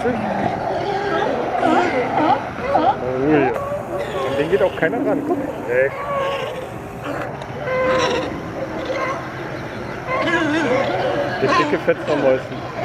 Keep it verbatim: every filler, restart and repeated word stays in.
sich. Oh ja. An den geht auch keiner ran. Guck, weg. Der dicke Fett vom Mäusen.